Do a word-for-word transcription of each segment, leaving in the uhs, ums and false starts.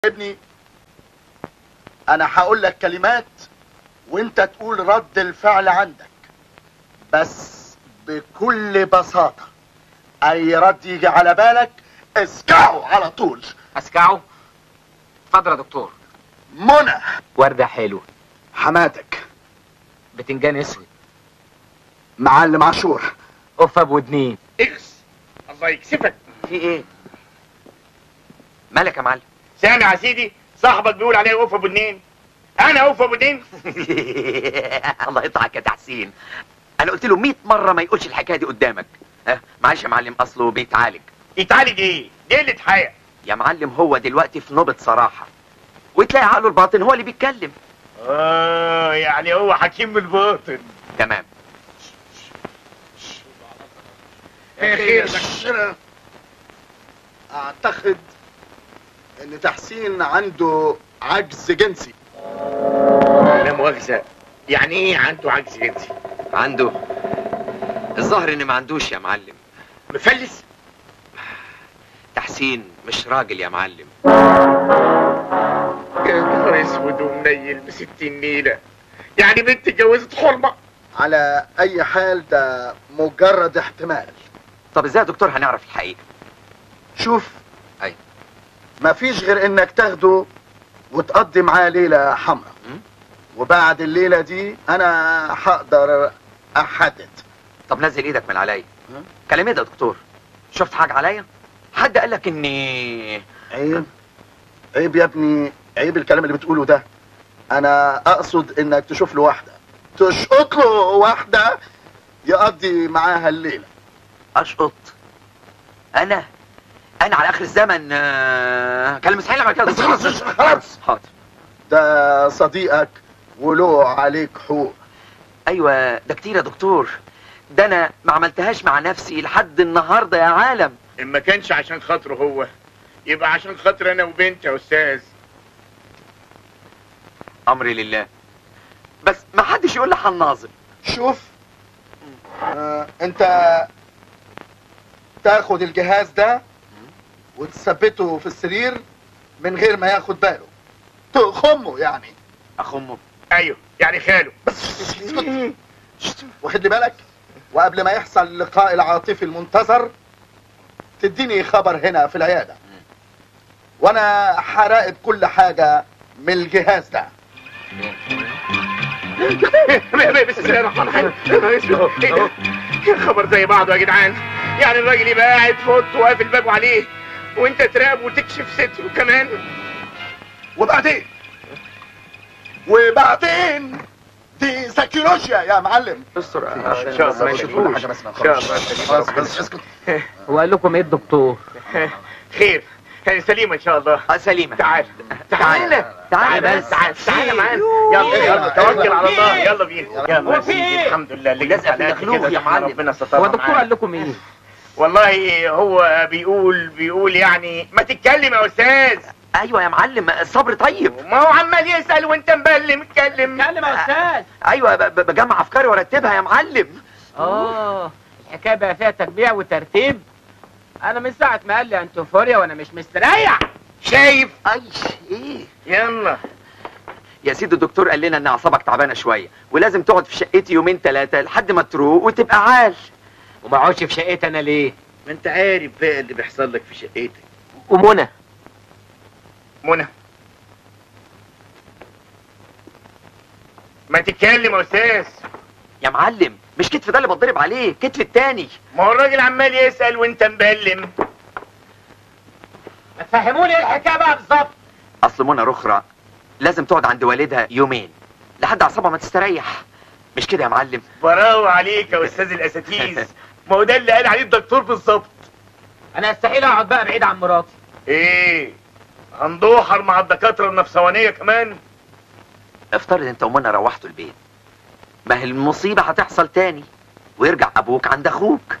ابني انا هقول لك كلمات وانت تقول رد الفعل عندك، بس بكل بساطة اي رد يجي على بالك اسكعه على طول. اسكعه؟ اتفضل يا دكتور. منى. وردة حلوة. حماتك. بتنجان اسود. معلم عاشور. قفة بودنين. اكس الله يكسفك. في ايه؟ مالك يا معلم؟ سامع يا سيدي صاحبك بيقول عليا قفة بودنين. انا قفة بودنين؟ الله يطلعك يا تحسين، انا قلت له مية مرة ما يقولش الحكاية دي قدامك. ها معلش يا معلم، اصله بيتعالج. يتعالج ايه؟ دي قلة حياة يا معلم، هو دلوقتي في نوبة صراحة، وتلاقي عقله الباطن هو اللي بيتكلم. اه يعني هو حكيم بالباطن. تمام. خير. اعتقد ان تحسين عنده عجز جنسي. لا مؤاخذة، يعني ايه عنده عجز جنسي؟ عنده؟ الظاهر ان ما عندوش يا معلم. مفلس؟ تحسين مش راجل يا معلم. يا نهار اسود ومنيل بستين نيلة، يعني بنت اتجوزت حرمة؟ على اي حال ده مجرد احتمال. طب ازاي يا دكتور هنعرف الحقيقة؟ شوف، اي مفيش غير انك تاخده وتقضي معاه ليلة حمراء، وبعد الليلة دي انا هقدر احدد. طب نزل ايدك من عليا. كلام ايه ده يا دكتور؟ شفت حاجة عليا؟ حد قالك اني عيب عيب يا ابني، عيب الكلام اللي بتقوله ده. انا اقصد انك تشوف له واحدة، تشقط له واحدة يقضي معاها الليلة. اشقط؟ انا انا على اخر الزمن آه... كلام مستحيل اعمل كده. خلاص خلاص. حاضر. ده صديقك وله عليك حقوق. ايوه ده كتير يا دكتور، ده انا ما عملتهاش مع نفسي لحد النهارده يا عالم. ان ما كانش عشان خاطره هو يبقى عشان خاطر انا وبنتي يا استاذ. امري لله، بس ما حدش يقول لي هنناظر. شوف، آه انت تاخد الجهاز ده وتثبته في السرير من غير ما ياخد باله، تخمه يعني. اخمه؟ ايوه يعني خاله. بس اسكت، واخد لي بالك، وقبل ما يحصل اللقاء العاطفي المنتظر تديني خبر هنا في العيادة، وانا هراقب كل حاجة من الجهاز ده. بسم الله الرحمن الرحيم. ايه ده؟ الخبر زي بعضه يا جدعان، يعني الراجل يبقى قاعد في اوضته وقافل بابه عليه وانت تراقب وتكشف ستره كمان. وبعدين وبعدين دي سيكولوجيا يا معلم. استر ان شاء الله. ما يشوف كل حاجة بس ما خلاص بس اسكت. هو قال لكم ايه الدكتور؟ خير، يعني سليمة ان شاء الله. اه سليمة. تعال تعال تعال بس، بس. تعال تعال معانا. يلا يلا توكل على الله، يلا بينا. يلا يا سيدي الحمد لله اللي لازق في المخلوق يا معلم. ربنا سترها. هو الدكتور قال لكم ايه؟ والله هو بيقول بيقول يعني ما تتكلم يا استاذ. ايوه يا معلم، الصبر طيب. ما هو عمال يسأل وانت مبلم. اتكلم اتكلم يا استاذ. ايوه بجمع افكاري وارتبها يا معلم. اه الحكايه بقى فيها تجميع وترتيب. انا من ساعه ما قال لي انتوفوريا وانا مش مستريح. شايف؟ اي ايه؟ يلا يا سيدي الدكتور قال لنا ان اعصابك تعبانه شويه ولازم تقعد في شقتي يومين ثلاثه لحد ما تروق وتبقى عال. وما اقعدش في شقتي انا ليه؟ ما انت عارف بقى اللي بيحصل لك في شقتك. ومنى منى ما تتكلم يا استاذ. يا معلم مش كتف ده اللي بتضرب عليه، كتف التاني. ما هو الراجل عمال يسأل وانت مبلم. ما تفهموني ايه الحكايه بقى بالظبط. اصل منى رخرة لازم تقعد عند والدها يومين لحد اعصابها ما تستريح، مش كده يا معلم؟ براو عليك يا استاذ الاساتيز. ما هو ده اللي قال عليه الدكتور بالظبط. انا استحيل اقعد بقى بعيد عن مراتي. ايه هندوحر مع الدكاتره النفسوانيه كمان؟ افترض انت ومنى روحتوا البيت، ما هي المصيبه هتحصل تاني ويرجع ابوك عند اخوك.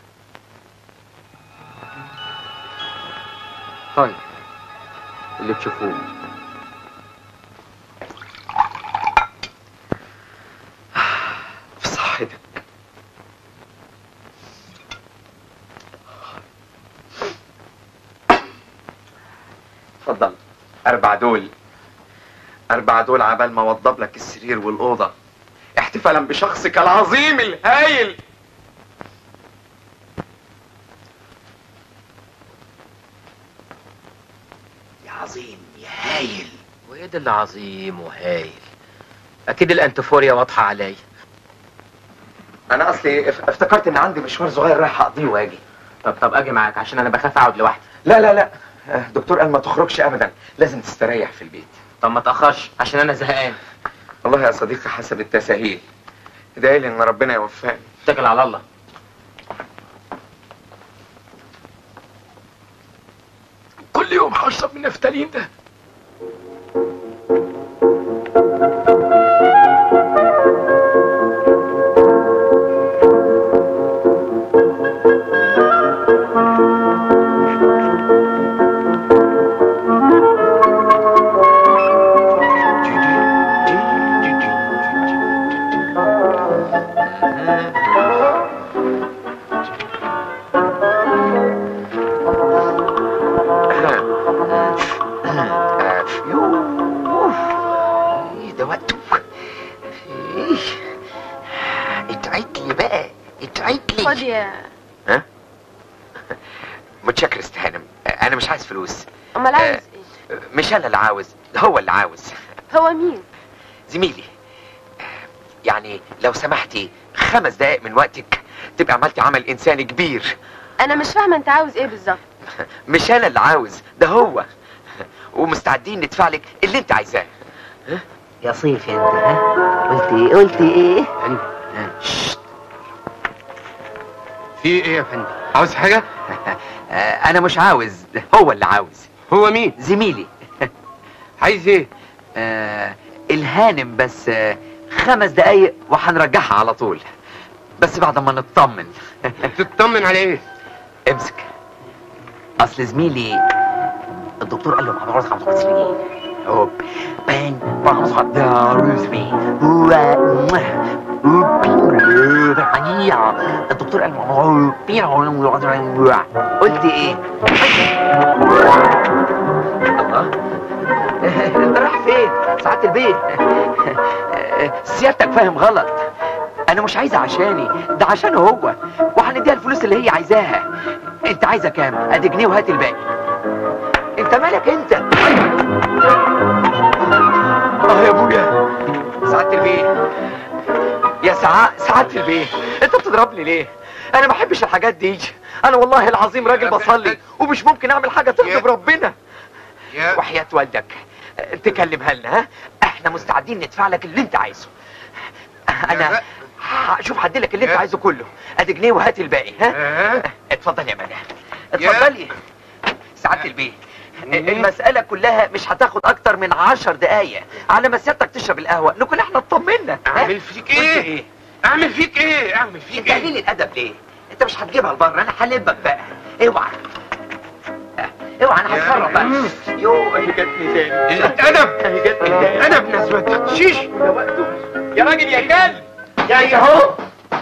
طيب اللي تشوفوه. في صحتك. اتفضل. اربع دول اربع دول عبال ما اوضب لك السرير والاوضه احتفالا بشخصك العظيم الهايل. يا عظيم يا هايل. وايه ده اللي عظيم وهايل؟ اكيد الانتفوريا واضحه عليا. انا اصلي اف- افتكرت ان عندي مشوار صغير رايح اقضيه واجي. طب طب اجي معاك عشان انا بخاف اقعد لوحدي. لا لا لا، آه، دكتور قال ما تخرجش ابدا، لازم تستريح في البيت. طب ما تاخرش عشان انا زهقان. والله يا صديقي حسب التساهيل، ادعي لي ان ربنا يوفقني. اتكل على الله. كل يوم هشرب من نفتالين ده. ايه ده وقته؟ ايه اتعيت لي بقى، اتعيت لي. خد يا ها؟ متشكر استهانم، انا مش عايز فلوس. امال عايز ايه؟ مش انا اللي عاوز، هو اللي عاوز. هو مين؟ زميلي، يعني لو سمحتي خمس دقايق من وقتك تبقى عملتي عمل انساني كبير. انا مش فاهمه انت عاوز ايه بالظبط. مش انا اللي عاوز، ده هو، ومستعدين ندفع لك اللي انت عايزاه. يا صيف انت ها؟ قلت ايه قلت ايه؟ شت. في ايه يا فندم؟ عاوز حاجة؟ انا مش عاوز، هو اللي عاوز. هو مين؟ زميلي. عايز ايه؟ آه الهانم بس آه خمس دقايق وهنرجعها على طول، بس بعد ما نطمن. تطمن على ايه؟ امسك. اصل زميلي الدكتور قال له معنا عاوز خمسة وخمسين جنيه. هوب بان خمسة وخمسين. الدكتور قال قلت ايه؟ الله، انت رايح فين؟ سعادة البيت. سيادتك فاهم غلط، انا مش عايزها عشاني، ده عشانه هو، وهنديها الفلوس اللي هي عايزاها. انت عايزه كام؟ ادي جنيه وهات الباقي. انت مالك انت؟ اه يا ابويا. سعادة البيه يا سعاء، سعادة البيه انت بتضربني ليه؟ انا ما بحبش الحاجات دي، انا والله العظيم راجل بصلي ومش ممكن اعمل حاجه تغضب ربنا. وحياة والدك تكلمها لنا، ها؟ احنا مستعدين ندفع لك اللي انت عايزه. انا شوف هديلك اللي انت عايزه كله، ادي جنيه وهات الباقي. ها؟ اتفضل يا منى، اتفضلي. سعادة البيه المسألة كلها مش هتاخد أكتر من عشر دقايق على ما سيادتك تشرب القهوة نكون احنا اطمنا. اعمل فيك ايه؟ ايه؟ اعمل فيك ايه؟ اعمل فيك انت ايه؟ قليل الأدب ليه؟ انت مش هتجيبها لبره، أنا هلبك بقى. اوعى اوعى، أنا هتخرب بقى. يوه هي جاتني تاني. قلة ادب. هي جاتني تاني. ادب ناس ما تحشيش. ده وقته يا راجل يا كلب. جاي اهو.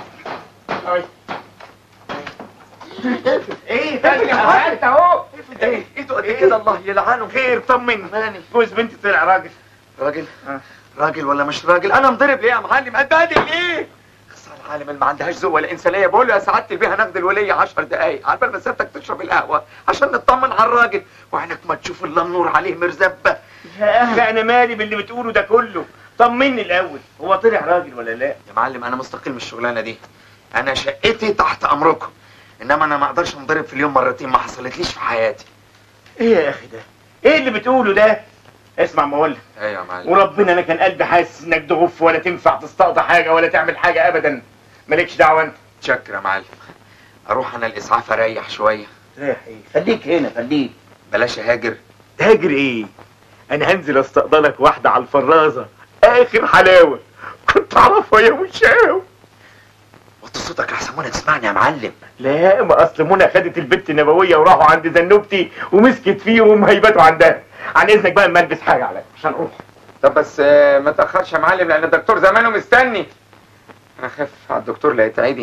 ايه تاني يا حاج اهو؟ ايه ايده قد كده، الله يلعنه. خير طمن. جوز بنتي طلع راجل. راجل؟ راجل ولا مش راجل؟ انا مضرب ليه يا معلم؟ اتبهدل ليه؟ خسارة العالم اللي ما عندهاش ذوق ولا انسانيه. بقول له يا سعاده البيه هناخد الوليه عشر دقايق على بال ما سيادتك تشرب القهوه عشان نطمن على الراجل، وعينك ما تشوف الا النور عليه مرزبه. يا اخي انا مالي باللي بتقوله ده كله، طمني الاول، هو طلع راجل ولا لا؟ يا معلم انا مستقل من الشغلانه دي، انا شقتي تحت امركم، انما انا ما اقدرش انضرب في اليوم مرتين، ما حصلتليش في حياتي. ايه يا اخي ده؟ ايه اللي بتقوله ده؟ اسمع ما اقول لك، ايوه يا معلم. وربنا انا كان قلبي حاسس انك تغف ولا تنفع تستقضي حاجه ولا تعمل حاجه ابدا. مالكش دعوه انت. شكرا يا معلم. اروح انا الاسعاف اريح شويه. رايح ايه؟ خليك هنا خليك. بلاش اهاجر. تاجر ايه؟ انا هنزل استقبلك واحده على الفرازه اخر حلاوه، كنت اعرفها يا وشاو. وطي صوتك لحسن منى تسمعني يا معلم. لا ما اصل منى خدت البت النبويه وراحوا عند زنوبتي ومسكت فيهم هيبتوا عندها. عن اذنك بقى اما البس حاجه عليا عشان اروح. طب بس ما تاخرش يا معلم لان الدكتور زمانه مستني. انا خايف على الدكتور لا يتعدي.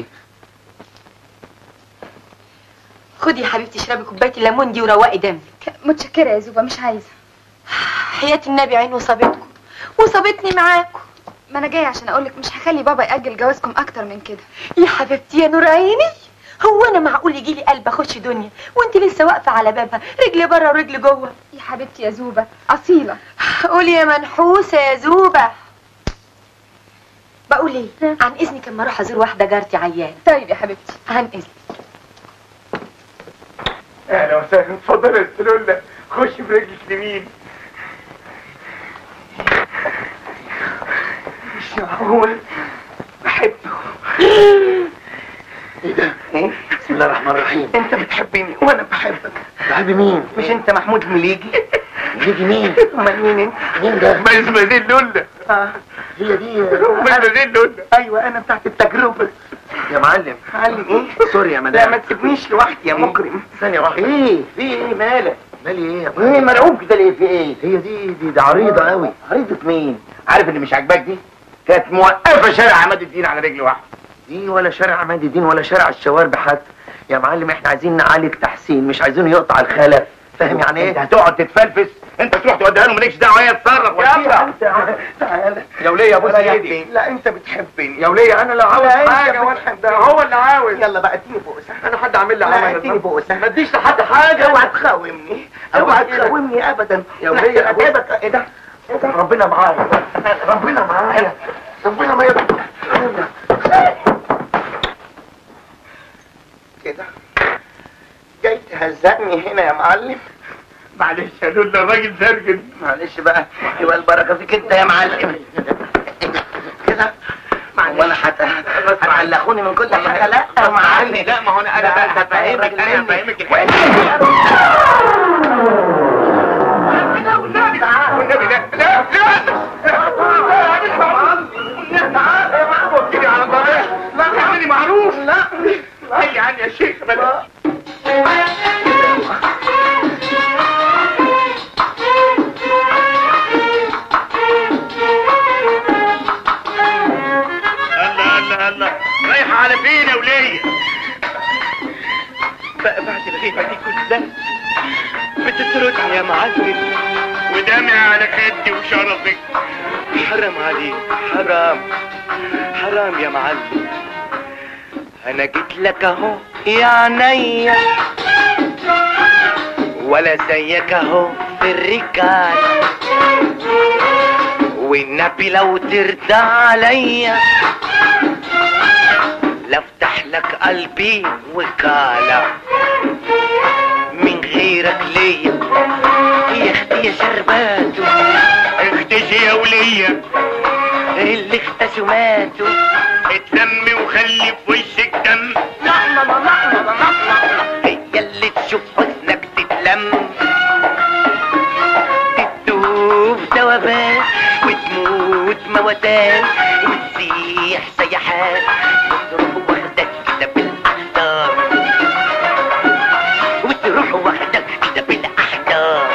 خدي يا حبيبتي اشربي كوبايه الليمون دي وروقي دمك. متشكره يا زوبه، مش عايزه. حياة النبي عين وصابتكم وصابتني معاكم. ما انا جايه عشان اقولك مش هخلي بابا ياجل جوازكم اكتر من كده. يا حبيبتي يا نور عيني، هو انا معقول يجي لي قلب اخش دنيا وانت لسه واقفه على بابها رجل بره ورجل جوه؟ يا حبيبتي يا زوبه اصيله. قولي يا منحوسه يا زوبه. بقول ايه، عن اذنك اما اروح ازور واحده جارتي عيانه. طيب يا حبيبتي. عن اذنك. اهلا وسهلا، اتفضل يا سلولة، خش برجلك اليمين. مش معقول بحبه. ايه ده؟ ايه؟ بسم الله الرحمن الرحيم. انت بتحبني وانا بحبك. بحب مين؟ مش انت محمود مليجي؟ مليجي مين؟ امال مين انت؟ مين ده؟ مزمزين لولة. اه هي دي مزمزين لولة. ايوه انا بتاعت التجربة. يا معلم. معلم ايه؟ سوري يا لا مدام. ما تسيبنيش لوحدي يا مجرم. ثانية واحدة. ايه؟ في ايه مالك؟ مالي ايه يا ايه معلم؟ مرعوب كده ليه؟ في ايه؟ هي دي دي ده عريضة قوي. عريضة مين؟ عارف اللي مش عاجباك دي؟ كانت موقفة شارع عماد الدين على رجل واحدة. دي ولا شارع عماد الدين ولا شارع الشوارب حتى. يا معلم احنا عايزين نعالج تحسين، مش عايزينه يقطع الخلف. فاهم يعني ايه؟ انت هتقعد تتفلفس، انت تروح توديها له مالكش دعوه، هي تتصرف. يلا. تعالى يا وليه يا ابو سيدي. لا انت بتحبني يا وليه انا لا عاوز حاجه ولا ولا ده هو اللي عاوز. يلا بقى اديني بوسه. انا حد عامل لي لا عمل اديني بوسه. ما اديش لحد حاجه. اوعى تخاومني، اوعى تخاومني ابدا. يا وليه اتعبك. ايه ده؟ ربنا معايا، ربنا معايا، ربنا ما يضرب كده. جاي تهزقني هنا يا معلم؟ معلش يا لولا الراجل زرجن. معلش بقى، يبقى البركه فيك انت يا معلم. كده وانا حتى هتعلقوني من كل حاجه. لا يا معلم، لا ما هو انا انا بقى هفهمك، انا هفهمك الحاجه. والنبي لا لا لا تعال يا معروف كده على الطريق. لا تعملي معروف. لا هي عني يا شيخ بلاش. الله الله الله، رايحة على فين يا ولية؟ بقى بعد الغيبة دي كلها بتطردني يا معلم، ودمعي على خدي وشرفك. حرام عليك، حرام حرام يا معلم. انا جيت لك اهو يا عينيا، ولا زيك اهو في الرجال، والنبي لو ترضى عليا لافتح لك قلبي وكالة من غيرك ليا. يا اختي يا شرباتو، اختشي يا ولية، اللي اختشوا ماتوا. اتلمي وخلي في وشك دم. لحظة لحظة لحظة، هي اللي تشوف حسنك تتلم، تدوب دوبان وتموت موتان وتسيح سيحان، وتروح واخدك كده بالاحضان، وتروح واخدك كده بالاحضان.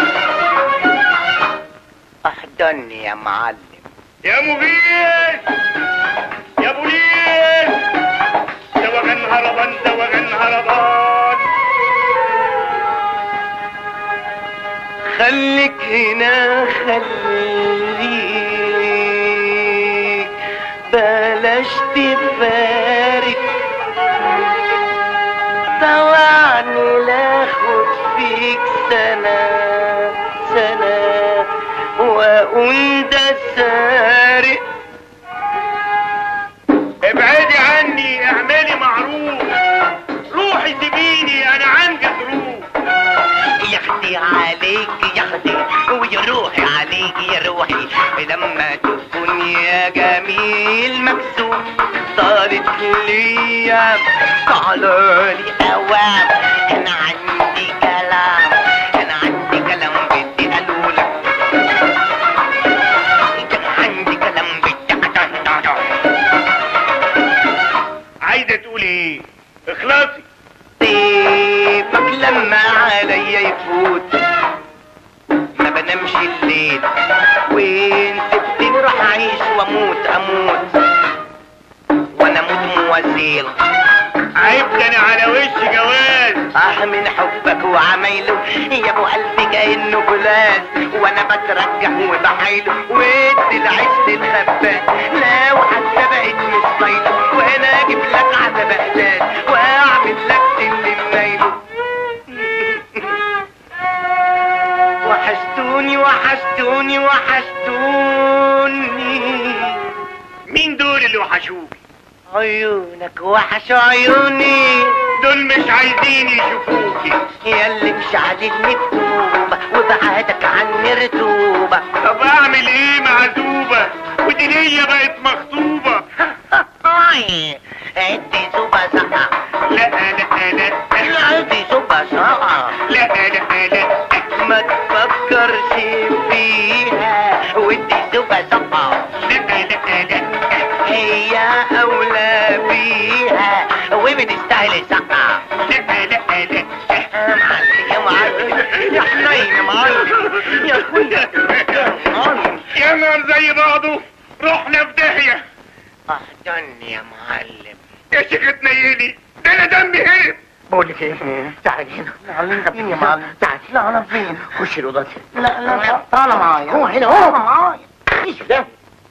احضني يا معلم. يا مغيث يا بوليس، دوغن هربان دوغن هربان. خليك هنا خليك، بلاش تفارق، طوعني لاخد فيك سنة سنة واقول ده سارق. ابعدي عني، اعملي معروف، روحي سيبيني انا عندي ظروف. يا اختي عليك يا اختي ويا روحي عليك يا روحي، لما تكون يا جميل مكسوف صارت لي طالالي اوام. انا عندي كلام، انا عندي كلام بدي اقولك، عندي كلام بدي اقولك. عايزه تقولي ايه؟ اخلصي. سيبك لما عليا يفوت، ما بنامش الليل، وين سبتني راح اعيش واموت اموت وانا اموت موازيل. عيب ده انا على وش جواز. من حبك وعمايله يا ابو قلبي كانه فولاذ وانا بترجح وبحايله وادي العيش للخباز لو حتى بقيت مش طايله وانا اجيب لك على بقلال واعمل لك اللي منايله. وحشتوني وحشتوني وحشتوني. مين دول اللي وحشوك؟ عيونك وحشوا عيوني، دول مش عايزين يشوفوكي ياللي مش عليك مكتوبة وبعدك عني رتوبة. طب اعمل ايه معزوبة ودي ليا بقت مخطوبة؟ ادي سوبة سقع. لا لا لا لا ادي سوبة سقع. لا لا لا ما تفكرش فيها ودي سوبة سقع. لا لا لا هي اولى بيها وبتستاهل سقع. لا لا لا يا معلم يا معلم يا حنين يا معلم يا اخويا يا معلم. يا نهار زي بعضه، رحنا في داهية. احضني يا معلم. يا شيخ تنيلي، ده انا دمي هرب. بقول لك ايه، تعالي هنا. معلم فين يا معلم؟ تعالي. لا انا فين؟ خش الاوضه دي. لا لا تعالى معايا. هو هنا هو معايا. ايش ده؟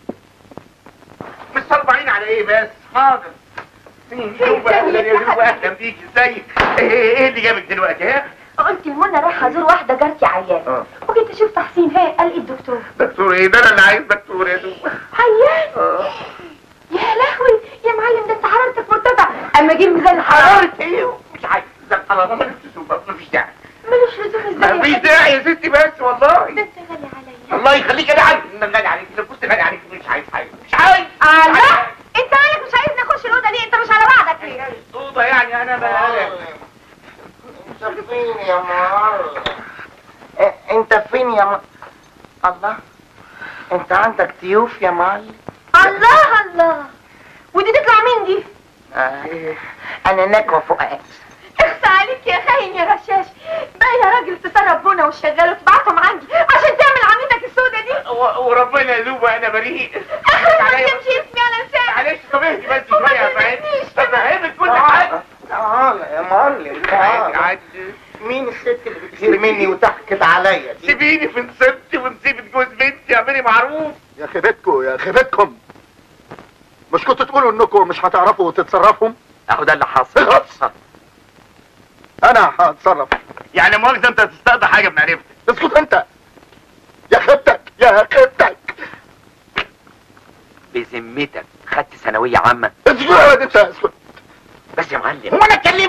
مستربعين على ايه بس؟ حاضر. شوف اهلا يا شوف اهلا بيك، ازيك؟ ايه اللي جابك دلوقتي ها؟ قلت لمنى رايحه ازور واحده جارتي عيانه وجيت اشوف تحسين. هي قال ايه الدكتور؟ دكتور ايه؟ ده انا اللي عايز دكتور يا دوب. عيان؟ يا لهوي يا معلم، ده انت حرارتك مرتفعه. اما اجيب ميزان حرارة ايه؟ مش عايز ده انا ما مفيش داعي. ملوش لزوم ازاي؟ مفيش داعي يا ستي بس والله. ده انت غالي عليا. الله يخليك انا عايز غالي عليك، لو كنت غالي عليك مش عايز حاجه، مش عايز. الله، انت مالك مش عايزني اخش الاوضه ليه؟ انت مش على بعضك ليه؟ الصوبه يعني انا بقى. انت فين يا معلم؟ انت فين يا معلم؟ الله، انت عندك ضيوف يا معلم؟ الله الله، ودي تطلع مين دي؟ آه. انا نكوة فؤاد. اخفى عليك يا خاين يا رشاش، بقى يا راجل تسرب بونا وتشغله وتبعتهم عندي عشان تعمل عميتك السودة دي. وربنا يذوبها انا بريء. اخرج ما تمشي اسمي على لساني. معلش طب اهدي بس شويه يا فهد، افهمك كل حاجه. تعالى يا معلم تعالى. مين الست اللي بتغير مني وتحكت عليا دي؟ سيبيني في نصيبتي ونسيبة جوز بنتي، اعملي معروف. يا خيبتكم يا خيبتكم، مش كنتوا تقولوا انكم مش هتعرفوا تتصرفوا؟ اهو ده اللي حصل. انا هتصرف. يعني مؤاخذة انت هتستقضي حاجة بمعرفتك. اسكت انت يا خيبتك يا خيبتك. بذمتك خدت ثانوية عامة؟ اسكت يا واد انت اسكت بس يا معلم. هو انا اتكلم؟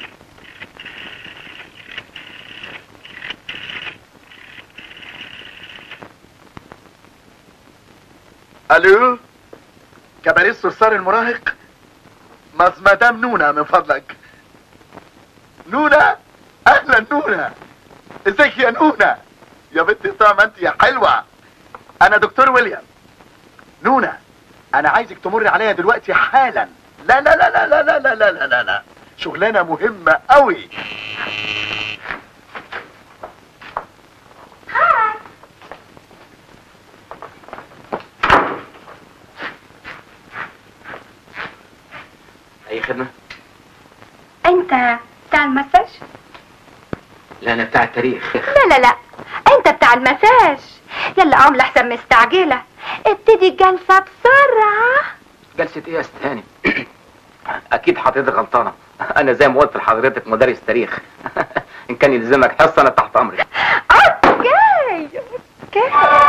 الو، كباريه الصرصار المراهق، مز مدام نونا من فضلك. نونا، اهلا نونا، ازيك يا نونا؟ يا بنتي طعمة انت يا حلوة. انا دكتور ويليام. نونا، انا عايزك تمر عليا دلوقتي حالا. لا لا لا لا لا لا لا لا لا لا لا، شغلانة مهمة قوي. اي خدمة؟ انت بتاع المساج؟ لا انا بتاع التاريخ. لا لا لا، انت بتاع المساج. يلا قوم لحسن مستعجلة، ابتدي الجلسة بسرعة. جلسة ايه يا ست هاني؟ اكيد حضرتك غلطانة، انا زي ما قلت لحضرتك مدرس تاريخ. ان كان يلزمك حصة انا تحت امرك. اوكي اوكي.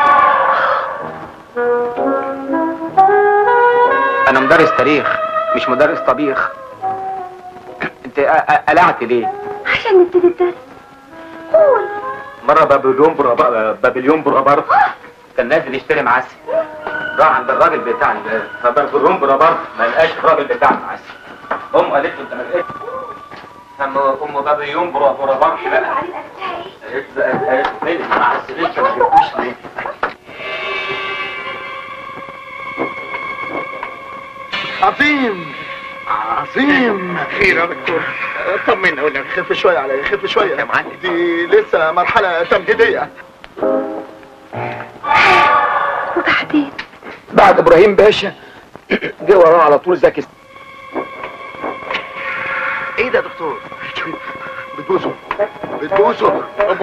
انا مدرس تاريخ مش مدرس طبيخ. انت قلعت ليه؟ عشان نبتدي الدرس. قول. مرة بابليون برا بابليون برابر كان نازل يشتري معسل، راح عند الراجل بتاع فبابليون برابر ما لقاش الراجل بتاع المعسل. امه قالت له انت ما لقيتش؟ ام ام بابليون برابر بقى قالت له فين المعسل انت ما جبتوش ليه؟ عظيم عظيم. خير يا دكتور، طمنا ولا خف شوية عليا، خف شوية يا معلم. دي لسه مرحلة تمهيدية. وبعدين بعد ابراهيم باشا جه وراه على طول زكي. ايه ده يا دكتور؟ بتبوسه بتبوسه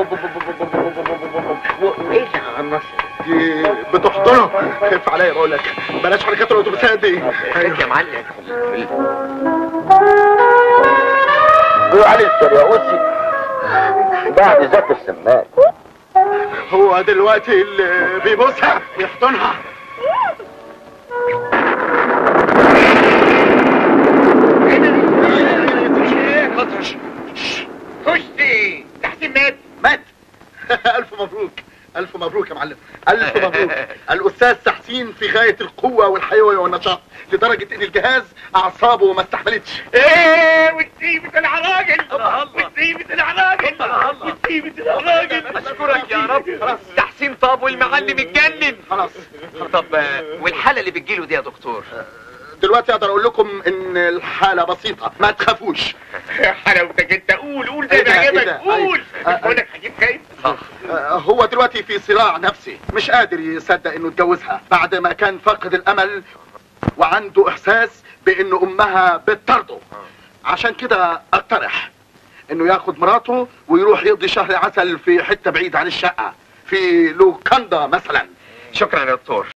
وايه اللي عنصر؟ دي بتحضنه. خف عليا بقول لك، بلاش حركات الاتوبيسات دي. يا معلم قولوا علي السرياوسي بعد ذاك السماك. هو دلوقتي اللي بيبوسها ويحضنها. خشتي تحسين مات مات. الف مبروك الف مبروك يا معلم، الف مبروك. الاستاذ تحسين في غايه القوه والحيويه والنشاط لدرجه ان الجهاز اعصابه ما استحملتش. ايه وتسيبة العراجل وتسيبة العراجل وتسيبة العراجل. اشكرك يا رب. خلاص تحسين طاب والمعلم اتجنن. خلاص. طب والحاله اللي بتجيله دي يا دكتور؟ دلوقتي اقدر اقول لكم ان الحاله بسيطه، ما تخافوش. حلاوتك انت، قول قول زي ما عجبك، قول. بقول لك هجيب خايف. هو دلوقتي في صراع نفسي، مش قادر يصدق انه اتجوزها بعد ما كان فاقد الامل وعنده احساس بان امها بتطرده. عشان كده اقترح انه ياخد مراته ويروح يقضي شهر عسل في حته بعيد عن الشقه، في لوكاندا مثلا. شكرا يا دكتور.